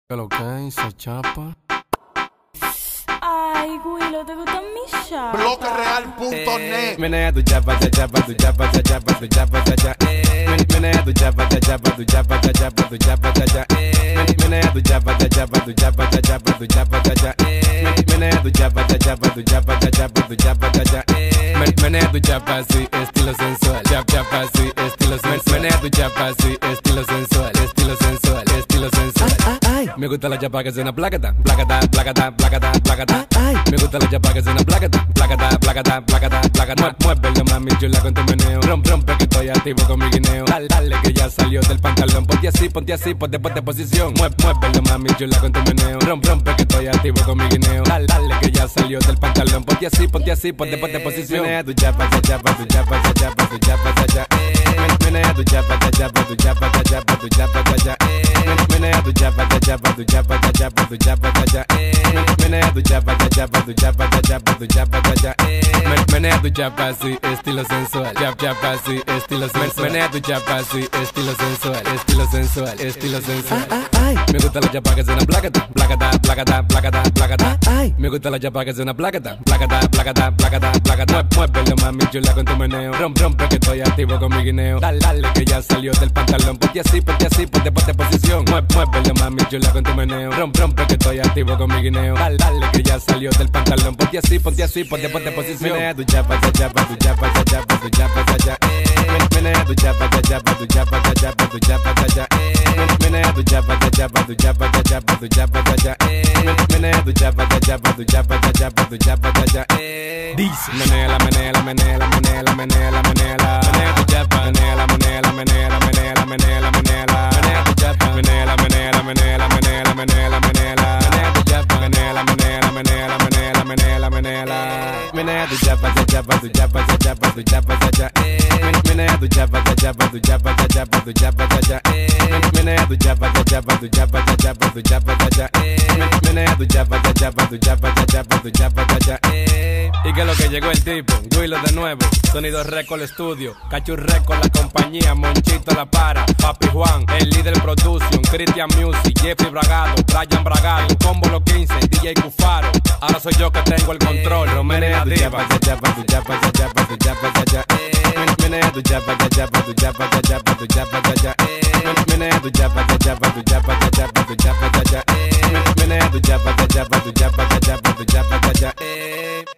¿Qué lo que se chapa? Ay, Willow, ¿te gustan mis chapas? Bloquereal.net. Menea tu chapa, cha chapa, tu chapa, cha chapa, tu chapa, cha cha. Menea tu chapa, cha chapa, tu chapa, cha chapa, tu chapa, cha cha. Menea tu chapa, cha chapa, tu chapa, cha chapa, tu chapa, cha cha. Menea tu chapa, cha chapa, tu chapa, cha chapa, tu chapa, cha cha. Menea tu chapa así, estilo sensual. Chapa así, estilo sensual. Menea tu chapa así, estilo sensual, estilo sensual, estilo sensual. Me gusta la chapa que suena placata, placata, placata, placata, placata. Me gusta la chapa que suena placata, placata, placata, placata, placata. Muévelo mami chula con tu meneo. Rompe que estoy activo con mi guineo. Dale que ya salió del pantalón. Ponte así, ponte posición. Muévelo mami chula con tu meneo. Rompe que estoy activo con mi guineo. Dale que ya salió del pantalón. Ponte así, ponte posición. Menea tu chapa, cha chapa, tu chapa, cha chapa, tu chapa, cha cha. Menea tu chapa, cha chapa, tu chapa, cha chapa, tu chapa, cha cha. Menea tu chapa, cha chapa, tu chapa, cha chapa, tu chapa, cha cha. Menea tu chapa, cha chapa, tu chapa, cha chapa, tu chapa, cha cha. Menea tu chapa así, estilo sensual. Chapa así, estilo sensual. Menea tu chapa así, estilo sensual, estilo sensual, estilo sensual. Me gusta la chapa que suena placata, placata, placata, placata, placata. Me gusta la chapa que suena placata, placata, placata, placata, placata. Muévelo mami chula con tu meneo. Rompe que estoy activo con mi guineo. Dale que ya salió del pantalón. Ponte así, ponte posición. Muévelo mami chula con tu meneo. Rompe que estoy activo con mi guineo. Dale que ya salió del pantalón. Ponte así, ponte posición. Menea tu chapa, cha chapa, tu chapa, cha chapa, tu chapa, cha cha. Menea tu chapa, cha chapa, tu chapa, cha chapa, tu chapa, cha cha. Menea tu chapa, cha chapa, tu chapa, cha chapa, tu chapa, cha cha. Menea tu chapa, cha chapa, tu chapa, cha chapa, tu chapa, cha cha. Dice menea, menea tu chapa, menea tu chapa, menea tu chapa, menea tu chapa, cha chapa, tu chapa, cha chapa, tu chapa, cha cha. Menea tu chapa, cha chapa, tu chapa, cha chapa, tu chapa, cha cha. Menea tu chapa, cha chapa, tu chapa, cha chapa, tu chapa, cha cha. Menea tu chapa, cha chapa, tu chapa, cha chapa, tu chapa, cha cha. Y que lo que llegó el tipo, Willow de nuevo, Sonido Record Studio, Cachu Record la compañía, Monchito la para, Papi Juan, el líder production, Christian Music, Jeffrey Bragado, Brian Bragado, Combo Los 15, DJ Cufaro. Ahora soy yo que tengo el control, Menea tu chapa, cha chapa, tu chapa, cha chapa, tu chapa, cha cha. Menea tu chapa, cha chapa, tu chapa, cha chapa, tu chapa, cha cha. Menea tu chapa, cha chapa, tu chapa, cha chapa, tu chapa, cha cha. Menea tu chapa, cha chapa, tu chapa, cha chapa, tu chapa, cha cha.